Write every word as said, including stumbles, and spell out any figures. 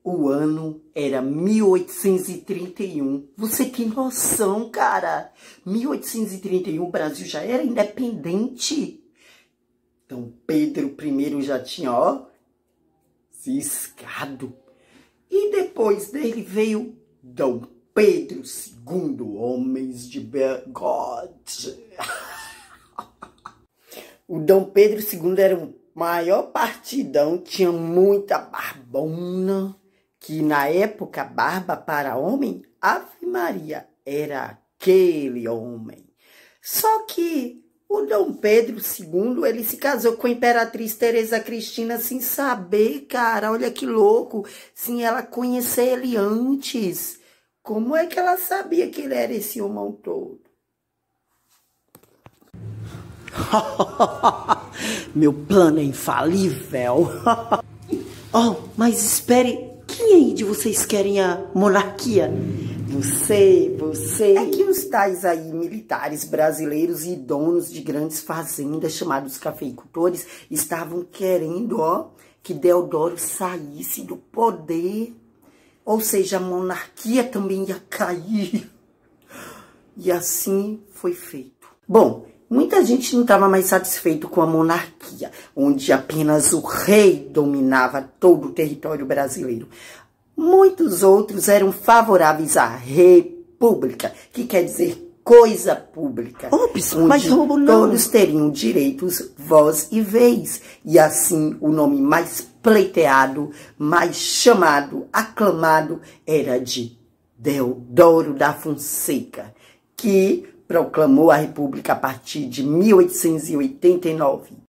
O ano era mil oitocentos e trinta e um. Você tem noção, cara? mil oitocentos e trinta e um, o Brasil já era independente. Então, Pedro I já tinha, ó, ciscado. E depois dele veio Dom Pedro segundo, homens de bigode. O Dom Pedro segundo era o maior partidão, tinha muita barbona, que na época, barba para homem, Ave Maria, era aquele homem. Só que o Dom Pedro segundo, ele se casou com a Imperatriz Teresa Cristina sem saber, cara, olha que louco, sem ela conhecer ele antes. Como é que ela sabia que ele era esse homem todo? Meu plano é infalível. Oh, mas espere, quem aí de vocês querem a monarquia? Você, você. É que os tais aí militares brasileiros e donos de grandes fazendas, chamados cafeicultores, estavam querendo, ó, que Deodoro saísse do poder. Ou seja, a monarquia também ia cair. E assim foi feito. Bom, muita gente não estava mais satisfeito com a monarquia, onde apenas o rei dominava todo o território brasileiro. Muitos outros eram favoráveis à república, que quer dizer coisa pública. Ops, onde mas roubo não. Todos teriam direitos, voz e vez. E assim o nome mais pleiteado, mais chamado, aclamado, era de Deodoro da Fonseca, que proclamou a república a partir de mil oitocentos e oitenta e nove.